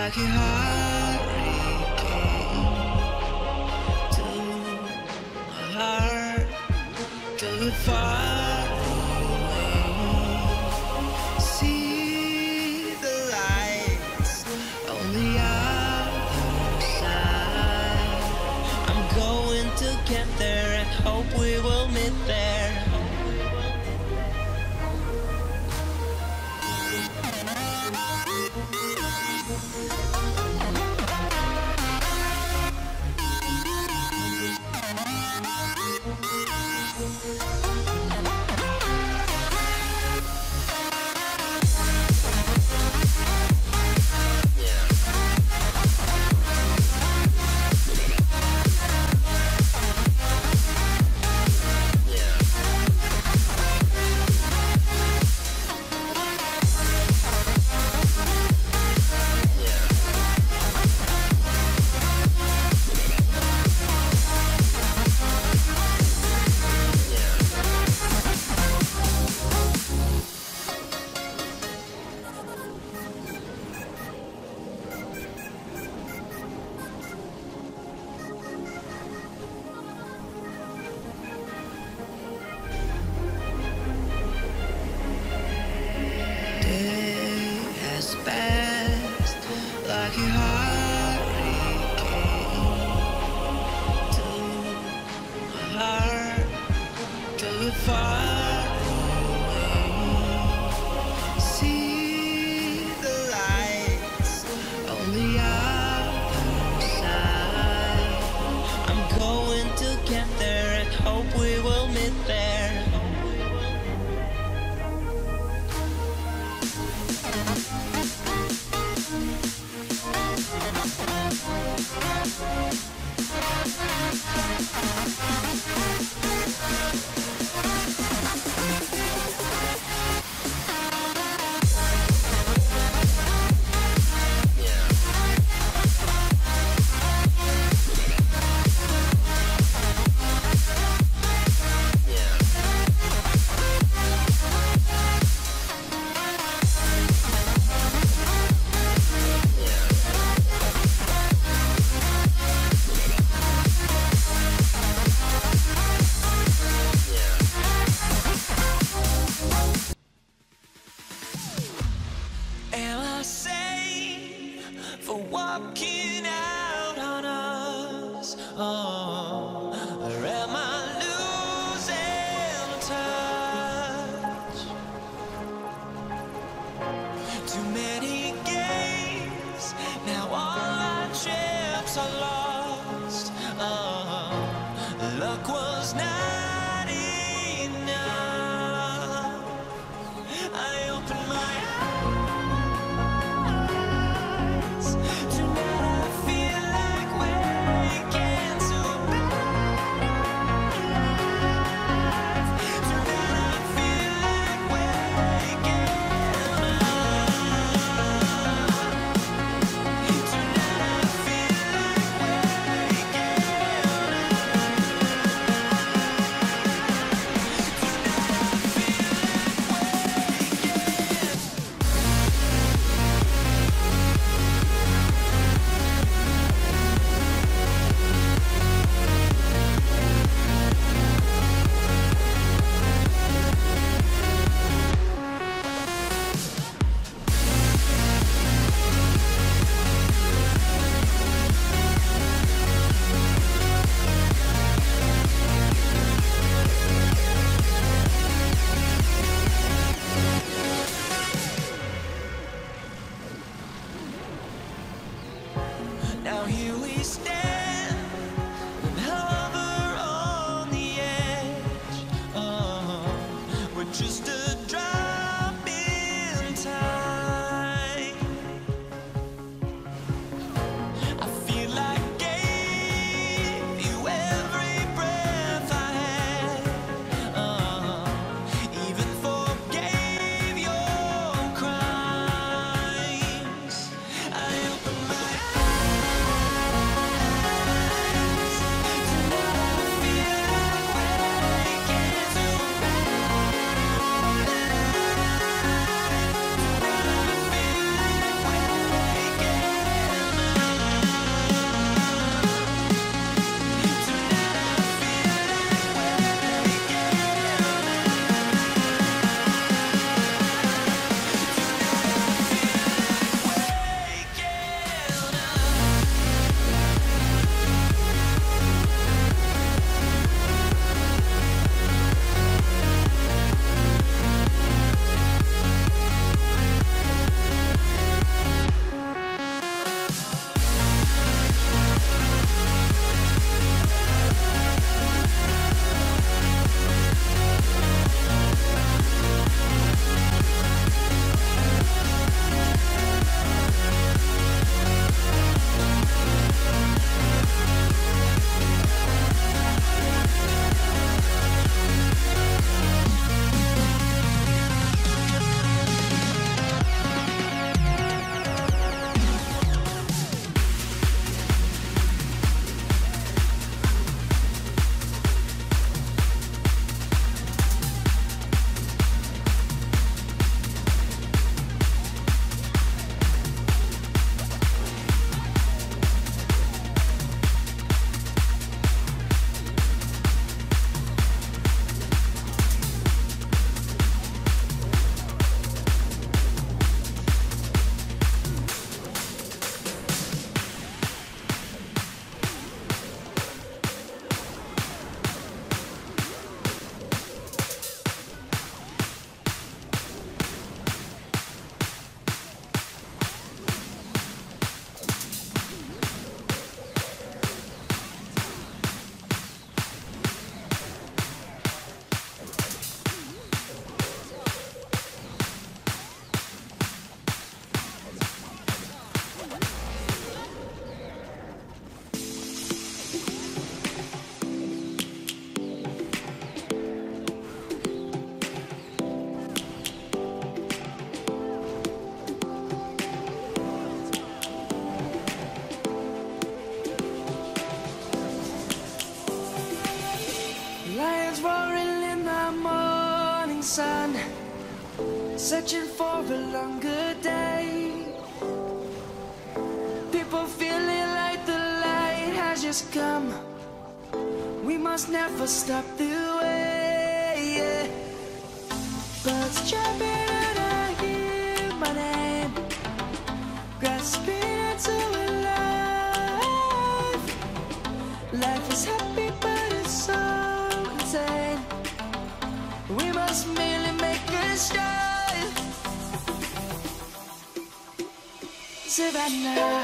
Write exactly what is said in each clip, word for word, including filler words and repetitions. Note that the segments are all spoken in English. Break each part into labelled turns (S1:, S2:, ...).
S1: like a hurricane to my heart, to the far away. See the lights on the other side. I'm going to get there and hope we will meet there. Like a hurricane to my heart, to the far away. See the lights on the other side. I'm going to get there and hope we will meet there. For walking out on us, oh, or am I losing touch? Too many games, now all our chips are lost. Oh, luck was not enough. I opened my Now here we stand and hover on the edge. Oh, we're just a drop in time. I feel like I gave you every breath I had. Oh, even forgave your crimes. I opened my eyes. morning sun, searching for a longer day. People feeling like the light has just come. We must never stop the way, yeah. Birds chirping and I hear my name, grasping into a life. Life is happy but it's so insane. We must merely make a start. Savannah,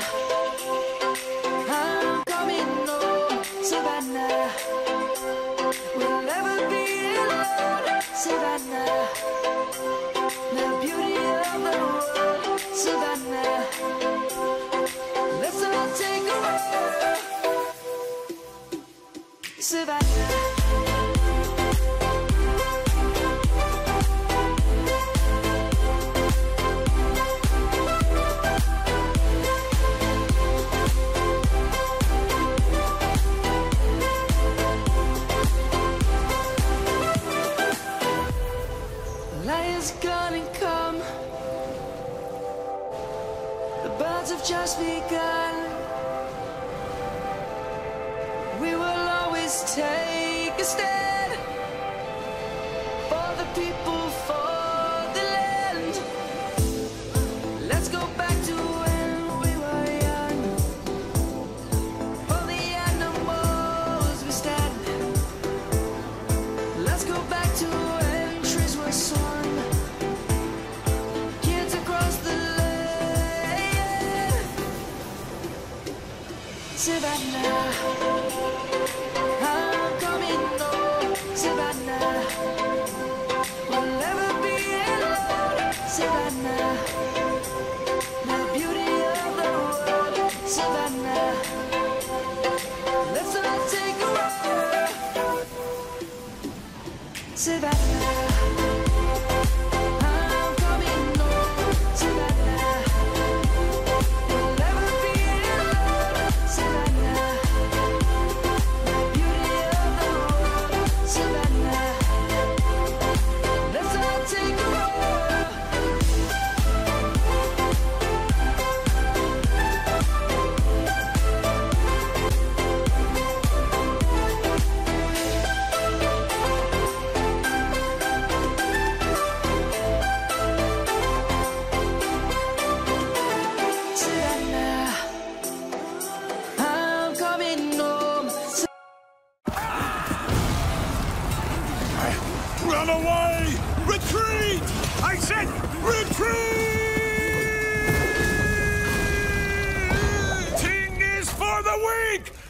S1: I'm coming home. Savannah, we'll never be alone. Savannah, the beauty of the world. Savannah, let's all take a walk. Savannah. Light is gonna come. The birds have just begun. We will always take a stand for the people, for the land. Let's go back to when we were young. For the animals we stand. Let's go back to when trees were swung. Kids across the land. Savannah, I'm coming home. Savannah, we'll never be alone. Savannah, the beauty of the world. Savannah, let's all take a walk. Savannah, I'm coming home. Savannah, we'll never be alone. Savannah, the beauty of the world. Savannah, let's all take a walk. Savannah, I'm coming home.
S2: Run away! Retreat! I said retreat! Ting is for the weak!